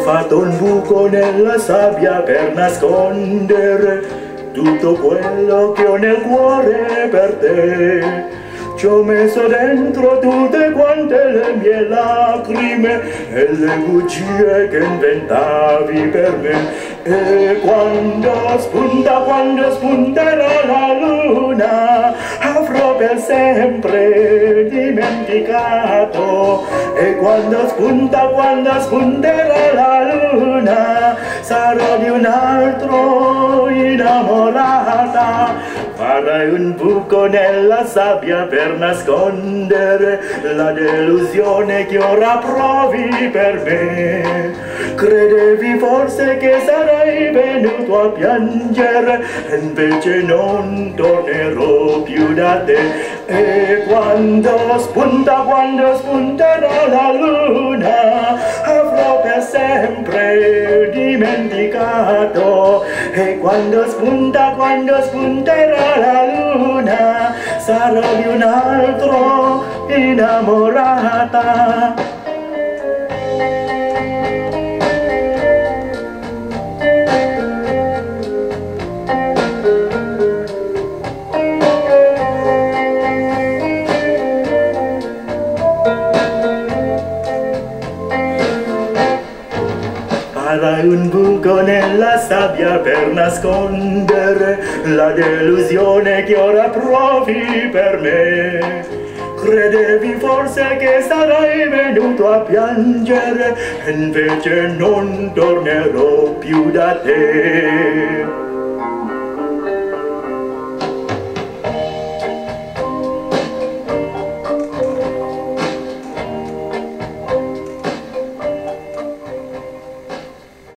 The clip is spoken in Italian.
fatto un buco nella sabbia per nascondere tutto quello che ho nel cuore per te. Ci ho messo dentro tutte quante le mie lacrime e le bugie che inventavi per me. E quando spunterà la luna, avrò per sempre dimenticato. E quando spunterà la luna, sarò di un altro innamorata. Farai un buco nella sabbia per nascondere la delusione che ora provi per me. Credevi forse che sarei venuto a piangere, invece non tornerò più da te. E quando spunterà la luna, avrò per sempre dimenticato. E quando spunterà la luna, sarò di un altro innamorata. Farai un buco nella sabbia per nascondere la delusione che ora provi per me. Credevi forse che sarei venuto a piangere, invece non tornerò più da te.